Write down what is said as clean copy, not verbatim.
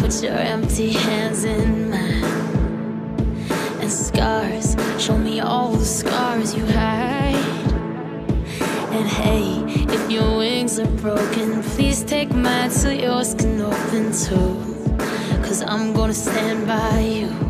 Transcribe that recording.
Put your empty hands in mine, and scars, show me all the scars you hide. And hey, if your wings are broken, please take mine so yours can open too. 'Cause I'm gonna stand by you.